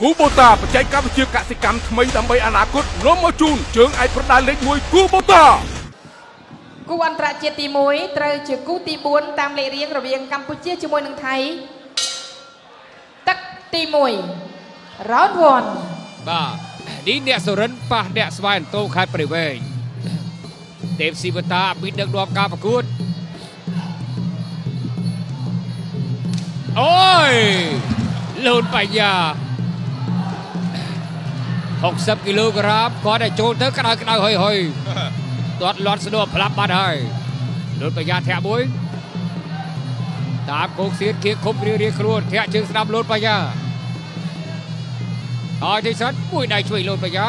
គូបូតាបច្ចេកវិទ្យាកសិកម្មថ្មីដើម្បីអនាគតនាំមកជូនជើងឯកប្រដាល់លេខ1គូបូតាគូអន្តរជាតិទី1ត្រូវជាគូទី4តាមលេខរៀងរវាងកម្ពុជាជាមួយនឹងថៃទឹកទី1 round 1 បាទនេះអ្នកសុរិនប៉ះអ្នកស្វែងតូខេត្តព្រៃវែងទេពស៊ីវតាពីដឹកនាំការប្រកួតអូយលូនបញ្ញា60 គីឡូក្រាមគាត់តែចូលទៅក្តៅហុយទាត់លាត់ស្នួរផ្លាប់បាត់ហើយលូនបញ្ញាធាក់មួយតាមកោកសៀតគៀកឃុំរៀងខ្លួនធាក់ជើងស្ដាំលូនបញ្ញាហើយទីសិនមួយដៃជួយលូនបញ្ញា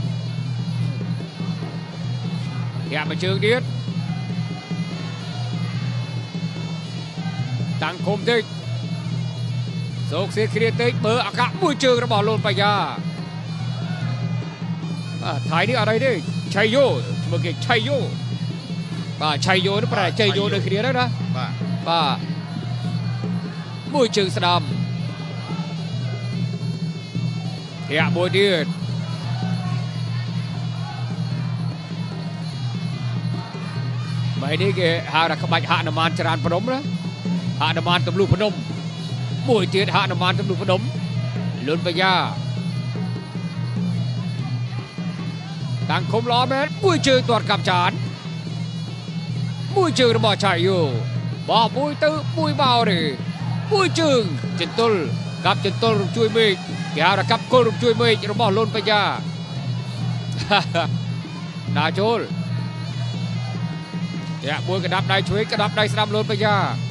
ធាក់មួយជើងទៀតតាំងឃុំតិចសោកសៀតគ្រាតិចបើអាកាសមួយជើងរបស់លូនបញ្ញាថៃនេះអត់អីទេឆៃយោឈ្មោះគេឆៃយោបាទឆៃយោនេះប្រហែលឆៃយោដូចគ្នាដែរណាបាទមួយជើងស្ដាំធាក់មួយទៀតបែរនេះគេហៅថាក្បាច់ហនុមានចរានភ្នំណាហនុមានទម្លុះភ្នំមួយទៀតហនុមានទម្លុះភ្នំលុនបញ្ញាតាំងឃុំល្អមែនមួយជើងទាត់កាប់ចានមួយជើងរបស់ឆៃយោបោះមួយទៅមួយបោទេមួយជើងចិនតុលកាប់ចិនតុលរំជួយមេឃគេហៅថាកាប់គល់រំជួយមេឃរបស់លុនបញ្ញាណាចូលតែមួយកដាប់ដៃជួយកដាប់ដៃស្ដាំលុនបញ្ញា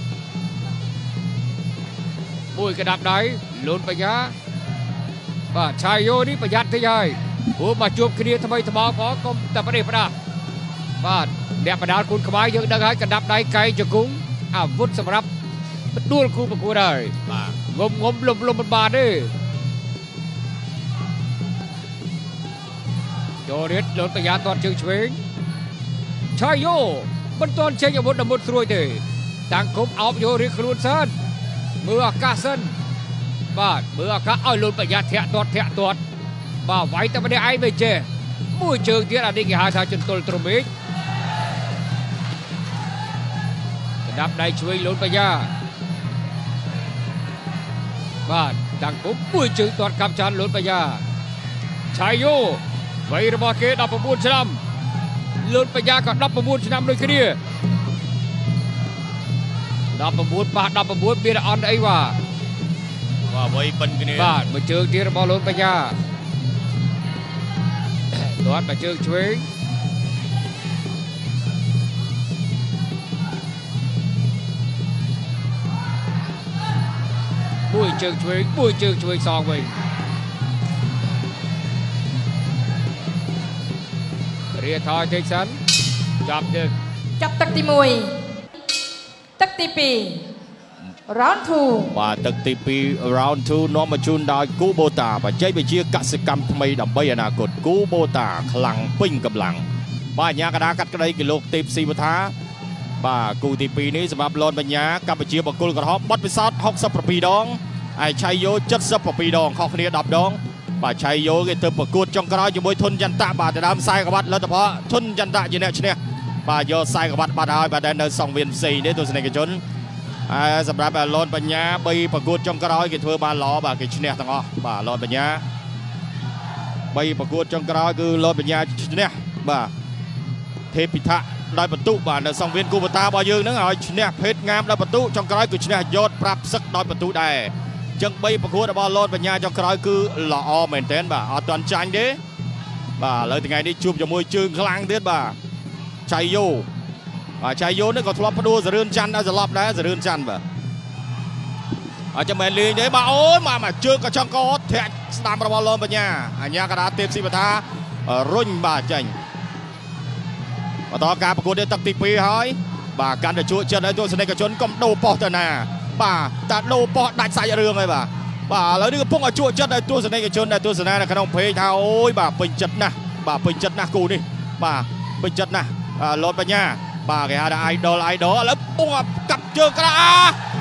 មួយកដាប់ដៃលុនបញ្ញាបាទឆៃយោនេះប្រយ័ត្នតិចហើយព្រោះមកជួបគ្នាថ្មីថ្មផងកុំតែប្រទេសផ្ដាស់បាទអ្នកបដាល់គុណខ្មែរយើងដឹងហើយកដាប់ដៃកែងជង្គង់អាវុធសម្រាប់ផ្ដួលគូប្រកួតហើយបាទងុំលំមិនបានទេចូលរៀតលូនបញ្ញាទាត់ជើងឆ្វេងឆៃយោមិនទាន់ចេញអាវុធដល់មុតស្រួយទេតាំងគុំអោបយករៀងខ្លួនសិនមើលអាកាសសិនបាទមើលអាកាសឲ្យលូនបញ្ញាធាក់ទាត់បាទវាយតែម្នាក់ឯងមិនចេះមួយជើងទៀតអានេះគេហៅថាចន្ទុលត្រមេចកដាប់ដៃជួយលូនបញ្ញាបាទតាំងគុំមួយជើងទាត់កាប់ចានលូនបញ្ញាឆៃយោវ័យរបស់គេ19ឆ្នាំលូនបញ្ញាក៏19ឆ្នាំដូចគ្នា19ប៉ះ19មានអន់អីវ៉ាបាទវ័យបិនគ្នាបាទមួយជើងទៀតរបស់លូនបញ្ញាទាត់មកជើងឆ្វេងមួយជើងឆ្វេងសងវិញរៀថយតិចសិនចាប់ទឹកទី1ទឹកទី2 round 2 បាទទឹកទី2 round 2នាំមកជូនដោយគូបូតាបច្ចេកវិទ្យាកសិកម្មថ្មីដើម្បីអនាគតគូបូតាខ្លាំងពេញកម្លាំងបាទអាញាកដាកាត់ក្តីគីឡូទេពស៊ីវថាបាទគូទី2នេះសម្រាប់លនបញ្ញាកម្ពុជាបកគលក្រហមបត់ពិសោធន៍67ដងហើយឆៃយោ77ដងខុសគ្នា10ដងបាទឆៃយោគេទៅប្រកួតចុងក្រោយជាមួយធុនចន្ទៈបាទដើមខ្សែក្បាត់លទ្ធផលធុនចន្ទៈជាអ្នកឈ្នះបាទយកខ្សែក្បាត់បាត់ហើយបាទដែលនៅសង្វៀនផ្សេងនេះទស្សនិកជនសម្រាប់លនបញ្ញា3ប្រកួតចុងក្រោយគេធ្វើបានល្អបាទគេឈ្នះទាំងអស់បាទលនបញ្ញា3ប្រកួតចុងក្រោយគឺលនបញ្ញាឈ្នះបាទទេពិថៈដោយបន្ទុកបាទនៅសង្វៀនគូបតារបស់យើងហ្នឹងឲ្យឈ្នះភេទងាមដោយបន្ទុកចុងក្រោយគឺឈ្នះយោតប្រាប់សឹកដោយបន្ទុកដែរអញ្ចឹង3ប្រកួតរបស់លនបញ្ញាចុងក្រោយគឺល្អមែនទែនបាទអត់ទាន់ចាញ់ទេបាទឥឡូវថ្ងៃនេះជួបជាមួយជើងខ្លាំងទៀតបាទឆៃយោឆៃយោនេះក៏ធ្លាប់ផ្ដួលសរឿនច័ន្ទដល់សន្លប់ដែរសរឿនច័ន្ទបាទអត់ចាំមែនលេងទេបាទអូយមកជើងក៏ចង់កោធាក់ស្ដាំរបស់លនបញ្ញាអញ្ញាកដាទេពស៊ីវថារុញបាទចាញ់បន្តការប្រកួតនេះទឹកទី2ហើយបាទកាន់តែជួចិត្តឲ្យទស្សនិកជនកុំដូរប៉ុស្តិ៍ទៅណាបាទតាដូរប៉ុស្តិ៍ដាច់សាច់រឿងហើយបាទឥឡូវនេះកំពុងឲ្យជួចិត្តឲ្យទស្សនិកជនដែលទស្សនានៅក្នុងเพจថាអូយបាទពេញចិត្តណាស់បាទពេញចិត្តណាស់គូនេះបាទពេញចិត្តណាស់លនបញ្ញាបាទគេហៅថា idol ឥឡូវពុំកាប់ជើងក្រៅ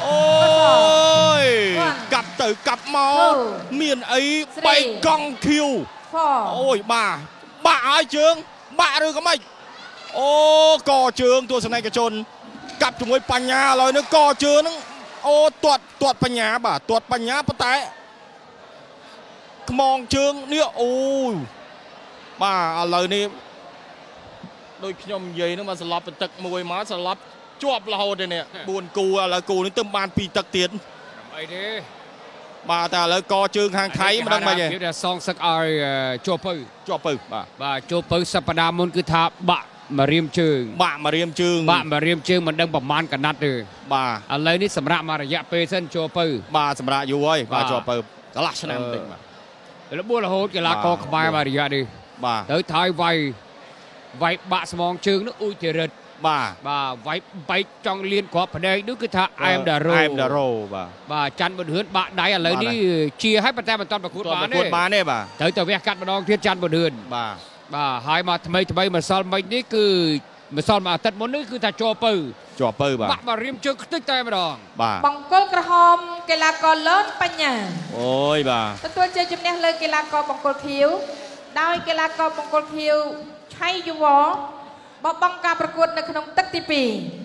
អូយកាប់ទៅកាប់មកមានអីបែកកង់ខៀវអូយបាក់ឲ្យជើងបាក់ឬក៏មិនអូកជើងទស្សនិកជនកាប់ជាមួយបញ្ញាឥឡូវនេះកជើងហ្នឹងអូទាត់បញ្ញាបាទទាត់បញ្ញាប៉ុន្តែខ្មងជើងនេះអូយបាទឥឡូវនេះដូចខ្ញុំនិយាយហ្នឹងមកស្លាប់ទឹកមួយមកស្លាប់ជាប់រហូតទេនេះ4គូឥឡូវគូនេះទៅបាន2ទឹកទៀតអីទេបាទតែឥឡូវកជើងខាងថៃមិនដឹងមិនទេគេសងសឹកឲ្យជាប់ពៅបាទជាប់ពៅសប្តាហ៍មុនគឺថាបាក់មករៀមជើងមករៀមជើងមិនដឹងប្រមាណកណាត់ទេបាទឥឡូវនេះសម្រាប់មករយៈពេលសិនជាប់ពៅបាទសម្រាប់យូរហើយបាទជាប់ពៅកន្លះឆ្នាំតិចបាទរបួសរហូតកីឡាករខ្មែរមករយៈនេះបាទទៅថយវាយបាក់ស្មងជើងនោះអ៊ុយទីរិតបាទវាយបែកចង់លៀនគ្រាប់ភ្នែកនោះគឺថាអែមដារ៉ូបាទច័ន្ទបុនហឿនបាក់ដៃឥឡូវនេះជាឲ្យប៉ុន្តែមិនទាន់ប្រកួតបានទេបាទត្រូវតែវះកាត់ម្ដងទៀតច័ន្ទបុនហឿនបាទហើយមកថ្មីម្សិលមិញនេះគឺម្សិលមួយអាទិត្យមុននេះគឺថាជាប់ពៅបាទបាក់មករៀមជើងខ្ទេចតែម្ដងបាទបង្គោលក្រហមកីឡាករលន់បញ្ញាអូយបាទទទួលជ័យជំនះលើកីឡាករបង្គោលខៀវដោយកីឡាករបង្គោលខៀវឆៃយុវបបង់ការប្រកួតនៅក្នុងទឹកទី2